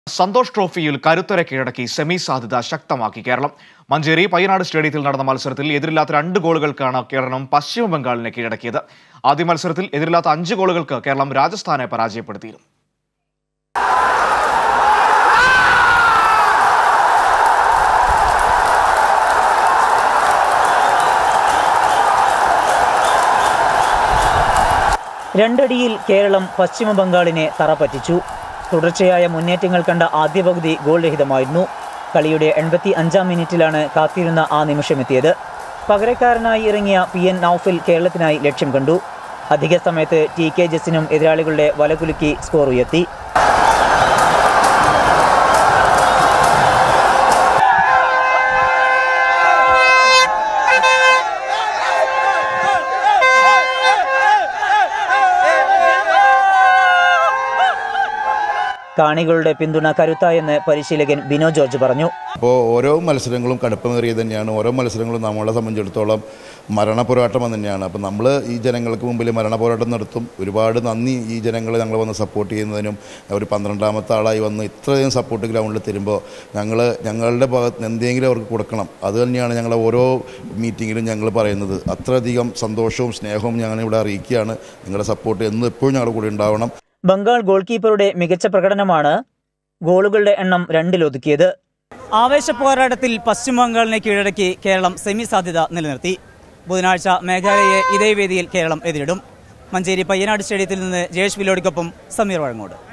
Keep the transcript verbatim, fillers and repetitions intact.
സന്തോഷ് ട്രോഫിയിൽ കരുത്തരെ കീഴടക്കി സെമി സാധ്യത ശക്തമാക്കി കേരളം. മഞ്ചേരി പയ്യനാട് സ്റ്റേഡിയത്തിൽ നടന്ന മത്സരത്തിൽ എതിരില്ലാത്ത രണ്ട് ഗോളുകൾക്കാണ് കേരളം പശ്ചിമ ബംഗാളിനെ കീഴടക്കിയത്. ആദ്യ മത്സരത്തിൽ എതിരില്ലാത്ത അഞ്ച് ഗോളുകൾക്ക് കേരളം രാജസ്ഥാനെ പരാജയപ്പെടുത്തിയിരുന്നു. രണ്ടടിയിൽ കേരളം പശ്ചിമ ബംഗാളിനെ തറപറ്റിച്ചു. തുടർച്ചയായ മുന്നേറ്റങ്ങൾ കണ്ട ആദ്യ പകുതി ഗോൾ രഹിതമായിരുന്നു. കളിയുടെ എൺപത്തി അഞ്ചാം മിനിറ്റിലാണ് കാത്തിരുന്ന ആ നിമിഷമെത്തിയത്. പകരക്കാരനായി ഇറങ്ങിയ പി എൻ നൌഫൽ കേരളത്തിനായി ലക്ഷ്യം കണ്ടു. അധിക സമയത്ത് ടി കെ ജസിനും എതിരാളികളുടെ വലകുലുക്കി സ്കോർ ഉയർത്തി. കാണികളുടെ പിന്തുണ കരുത്തായെന്ന് പരിശീലകൻ ബിനോ ജോർജ് പറഞ്ഞു. അപ്പോൾ ഓരോ മത്സരങ്ങളും കടുപ്പമേറിയത് തന്നെയാണ്. ഓരോ മത്സരങ്ങളും നമ്മളെ സംബന്ധിച്ചിടത്തോളം മരണപോരാട്ടം തന്നെയാണ്. അപ്പോൾ നമ്മൾ ഈ ജനങ്ങൾക്ക് മുമ്പിൽ മരണപോരാട്ടം നടത്തും. ഒരുപാട് നന്ദി ഈ ജനങ്ങൾ ഞങ്ങൾ വന്ന് സപ്പോർട്ട് ചെയ്യുന്നതിനും. ഒരു പന്ത്രണ്ടാമത്തെ ആളായി വന്ന് ഇത്രയധികം സപ്പോർട്ട് ഗ്രൗണ്ടിൽ തരുമ്പോൾ ഞങ്ങൾ ഞങ്ങളുടെ ഭാഗത്ത് നിന്ന് എന്തെങ്കിലും അവർക്ക് കൊടുക്കണം. അത് തന്നെയാണ് ഞങ്ങൾ ഓരോ മീറ്റിങ്ങിലും ഞങ്ങൾ പറയുന്നത്. അത്രയധികം സന്തോഷവും സ്നേഹവും ഞങ്ങളിവിടെ അറിയിക്കുകയാണ്. നിങ്ങളുടെ സപ്പോർട്ട് എന്നും എപ്പോഴും ഞങ്ങളുടെ കൂടെ ഉണ്ടാവണം. ബംഗാൾ ഗോൾ കീപ്പറുടെ മികച്ച പ്രകടനമാണ് ഗോളുകളുടെ എണ്ണം രണ്ടിലൊതുക്കിയത്. ആവേശ പോരാട്ടത്തിൽ പശ്ചിമ ബംഗാളിനെ കീഴടക്കി കേരളം സെമി സാധ്യത നിലനിർത്തി. ബുധനാഴ്ച മേഘാലയയെ ഇതേ വേദിയിൽ കേരളം എതിരിടും. മഞ്ചേരി പയ്യനാട് സ്റ്റേഡിയത്തിൽ നിന്ന് ജയേഷ് വിലോടിക്കൊപ്പം സമീർ വഴങ്ങോട്.